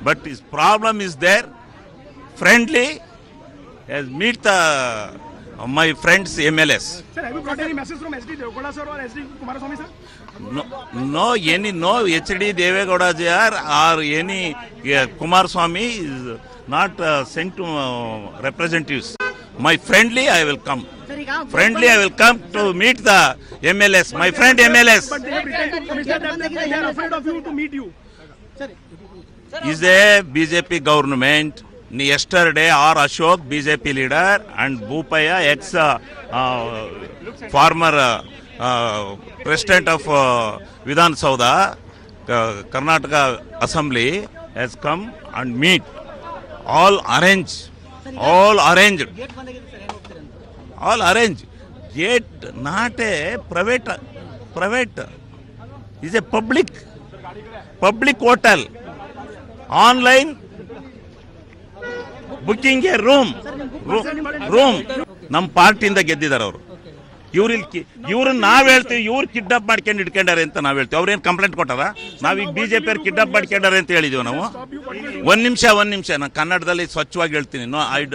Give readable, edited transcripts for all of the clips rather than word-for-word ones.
but his problem is there. Friendly, has meet the my friends MLS. Sir, have you got any message from SD Devegowda sir or SD Kumaraswamy sir? No HD Devegowda sir or any Kumaraswamy is not sent to representatives. My friendly, I will come. Friendly, I will come to meet the MLS. My friend MLS. But they have written to Commissioner that they are afraid of you to meet you. Is a BJP government. Yesterday, R. Ashok, BJP leader, and Bhupaya, former president of Vidhan Sauda, Karnataka Assembly, has come and meet. All arranged. Gate not a private. Is a public hotel. Online. Booking room ನಮ್ಮ ಪಾರ್ಟಿಯಿಂದ ಗೆದ್ದಿದ್ದಾರೆ ಅವರು. ಇವ್ರನ್ನ ನಾವ್ ಹೇಳ್ತೀವಿ, ಇವ್ರು kidnap ಮಾಡ್ಕೊಂಡು ಇಟ್ಕೊಂಡಾರೆ ಅಂತ ನಾವ್ ಹೇಳ್ತೀವಿ. ಅವ್ರೇನು ಕಂಪ್ಲೇಂಟ್ ಕೊಟ್ಟಾರ? ನಾವೀಗ ಬಿಜೆಪಿ ಅವ್ರು ಕಿಡ್ನಾಪ್ ಮಾಡ್ಕೊಂಡಾರೆ ಅಂತ ಹೇಳಿದೀವಿ ನಾವು. ಒಂದ್ ನಿಮಿಷ ನಾನು ಕನ್ನಡದಲ್ಲಿ ಸ್ವಚ್ಛವಾಗಿ ಹೇಳ್ತೀನಿ.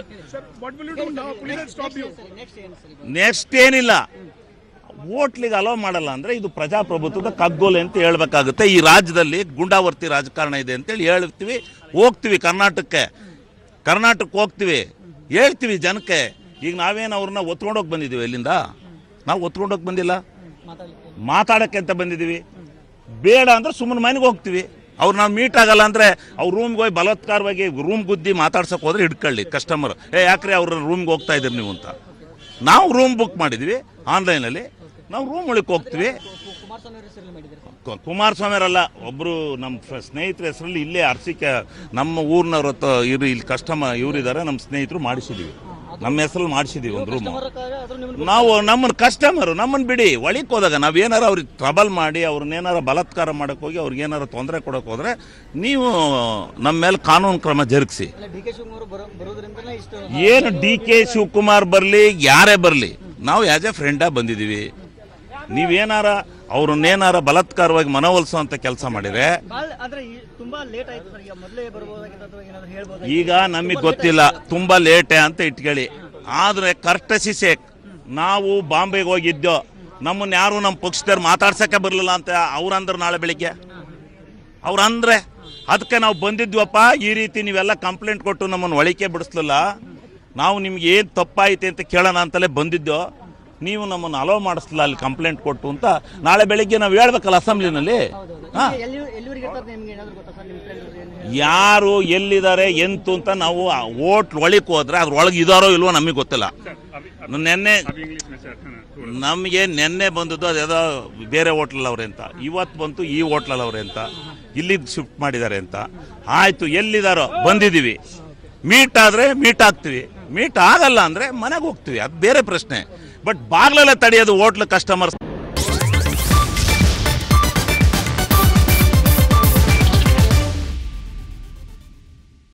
ನೆಕ್ಸ್ಟ್ ಏನಿಲ್ಲ, ಹೋಟ್ಲಿಗೆ ಅಲೋ ಮಾಡಲ್ಲ ಅಂದ್ರೆ ಇದು ಪ್ರಜಾಪ್ರಭುತ್ವದ ಕಗ್ಗೋಲೆ ಅಂತ ಹೇಳ್ಬೇಕಾಗುತ್ತೆ. ಈ ರಾಜ್ಯದಲ್ಲಿ ಗುಂಡಾವರ್ತಿ ರಾಜಕಾರಣ ಇದೆ ಅಂತೇಳಿ ಹೇಳ್ತೀವಿ. ಹೋಗ್ತೀವಿ ಕರ್ನಾಟಕಕ್ಕೆ ಹೋಗ್ತೀವಿ, ಹೇಳ್ತೀವಿ ಜನಕ್ಕೆ. ಈಗ ನಾವೇನು ಅವ್ರನ್ನ ಒತ್ಕೊಂಡೋಗಿ ಬಂದಿದ್ದೀವಿ? ಎಲ್ಲಿಂದ ನಾವು ಒತ್ಕೊಂಡೋಗಿ ಬಂದಿಲ್ಲ, ಮಾತಾಡೋಕ್ಕೆ ಅಂತ ಬಂದಿದ್ದೀವಿ. ಬೇಡ ಅಂದ್ರೆ ಸುಮ್ಮನೆ ಮನೆಗೆ ಹೋಗ್ತೀವಿ. ಅವ್ರು ನಾವು ಮೀಟ್ ಆಗಲ್ಲ ಅಂದರೆ ಅವ್ರ ರೂಮ್ಗೆ ಹೋಗಿ ಬಲಾತ್ಕಾರವಾಗಿ ರೂಮ್ ಗುದ್ದಿ ಮಾತಾಡ್ಸೋಕೆ ಹೋದ್ರೆ ಹಿಡ್ಕೊಳ್ಳಿ ಕಸ್ಟಮರ್. ಯಾಕ್ರೆ ಅವ್ರ ರೂಮ್ಗೆ ಹೋಗ್ತಾ ಇದ್ದೀರಿ ನೀವು ಅಂತ. ನಾವು ರೂಮ್ ಬುಕ್ ಮಾಡಿದ್ವಿ ಆನ್ಲೈನಲ್ಲಿ, ನಾವು ರೂಮ್ ಒಳಗೆ ಹೋಗ್ತೀವಿ. ಕುಮಾರಸ್ವಾಮಿಯವರಲ್ಲ, ಒಬ್ಬರು ನಮ್ಮ ಸ್ನೇಹಿತರ ಹೆಸರಲ್ಲಿ ಇಲ್ಲೇ ಅರ್ಸಿಕೆ ನಮ್ಮ ಊರಿನವ್ರ ಇಲ್ಲಿ ಕಸ್ಟಮರ್ ಇವರಿದ್ದಾರೆ, ನಮ್ಮ ಸ್ನೇಹಿತರು ಮಾಡಿಸಿದ್ದೀವಿ, ನಮ್ಮ ಹೆಸರಲ್ಲಿ ಮಾಡಿಸಿದ್ದೀವಿ ಒಂದು ರೂಮು. ನಾವು ನಮ್ಮನ್ನು ಕಸ್ಟಮರು ನಮ್ಮನ್ನು ಬಿಡಿ, ಒಳಗೆ ಹೋದಾಗ ನಾವೇನಾರು ಅವ್ರಿಗೆ ಟ್ರಬಲ್ ಮಾಡಿ ಅವ್ರನ್ನೇನಾರು ಬಲಾತ್ಕಾರ ಮಾಡೋಕೆ ಹೋಗಿ ಅವ್ರಿಗೆ ಏನಾರು ತೊಂದರೆ ಕೊಡೋಕೆ ಹೋದರೆ ನೀವು ನಮ್ಮ ಮೇಲೆ ಕಾನೂನು ಕ್ರಮ ಜರುಗಿಸಿ. ಏನು DK ಶಿವಕುಮಾರ್ ಬರಲಿ, ಯಾರೇ ಬರಲಿ, ನಾವು ಆ್ಯಸ್ ಎ ಫ್ರೆಂಡಾಗಿ ಬಂದಿದ್ದೀವಿ. ನೀವೇನಾರ ಅವ್ರನ್ನೇನಾರ ಬಲಾತ್ಕಾರವಾಗಿ ಮನವೊಲಿಸುವಂತ ಕೆಲಸ ಮಾಡಿದ್ರೆ ಈಗ ನಮಗೆ ಗೊತ್ತಿಲ್ಲ, ತುಂಬಾ ಲೇಟೆ ಅಂತ ಇಟ್ಕೊಳ್ಳಿ. ಆದ್ರೆ ಕರ್ಟಸಿ ಸೇಕ್ ನಾವು ಬಾಂಬೆಗೆ ಹೋಗಿದ್ದೋ, ನಮ್ಮನ್ನ ಯಾರು ನಮ್ಮ ಪಕ್ಷದವ್ರು ಮಾತಾಡ್ಸಕ್ಕೆ ಬರಲಿಲ್ಲ ಅಂತ ಅವ್ರಂದ್ರೆ ನಾಳೆ ಬೆಳಿಗ್ಗೆ ಅವ್ರಂದ್ರೆ ಅದಕ್ಕೆ ನಾವು ಬಂದಿದ್ವಪ್ಪ. ಈ ರೀತಿ ನೀವೆಲ್ಲ ಕಂಪ್ಲೇಂಟ್ ಕೊಟ್ಟು ನಮ್ಮನ್ನು ಒಳಿಕೆ ಬಿಡಿಸ್ಲಿಲ್ಲ, ನಾವು ನಿಮ್ಗೆ ಏನು ತಪ್ಪಾಯ್ತು ಅಂತ ಕೇಳೋಣ ಅಂತಲೇ ಬಂದಿದ್ದೋ. ನೀವು ನಮ್ಮನ್ನು ಅಲೋ ಮಾಡಿಸ್ಲಿಲ್ಲ ಅಲ್ಲಿ ಕಂಪ್ಲೇಂಟ್ ಕೊಟ್ಟು ಅಂತ ನಾಳೆ ಬೆಳಿಗ್ಗೆ ನಾವು ಹೇಳ್ಬೇಕಲ್ಲ ಅಸೆಂಬ್ಲಿನಲ್ಲಿ. ಯಾರು ಎಲ್ಲಿದ್ದಾರೆ ಎಂತು ಅಂತ ನಾವು ಓಟ್ ಒಳಗೆ ಹೋದ್ರೆ ಅದ್ರೊಳಗೆ ಇದಾರೋ ಇಲ್ವೋ ನಮಗೆ ಗೊತ್ತಿಲ್ಲ. ನೆನ್ನೆ ಬಂದದ್ದು ಅದೇದೋ ಬೇರೆ ಹೋಟ್ಲಲ್ಲಿ ಅವ್ರೆ ಅಂತ, ಇವತ್ತು ಬಂತು ಈ ಹೋಟ್ಲಲ್ಲಿ ಅವ್ರೆ ಅಂತ, ಇಲ್ಲಿಗೆ ಶಿಫ್ಟ್ ಮಾಡಿದ್ದಾರೆ ಅಂತ. ಆಯ್ತು, ಎಲ್ಲಿದಾರೋ ಬಂದಿದ್ದೀವಿ, ಮೀಟ್ ಆದರೆ ಮೀಟ್ ಆಗ್ತೀವಿ, ಮೀಟ್ ಆಗಲ್ಲ ಅಂದರೆ ಮನೆಗೆ ಹೋಗ್ತೀವಿ, ಅದು ಬೇರೆ ಪ್ರಶ್ನೆ. ಬಟ್ ಬಾಗ್ಲೆಲ್ಲ ತಡೆಯೋದು ಹೋಟ್ಲ್ ಕಸ್ಟಮರ್ಸ್.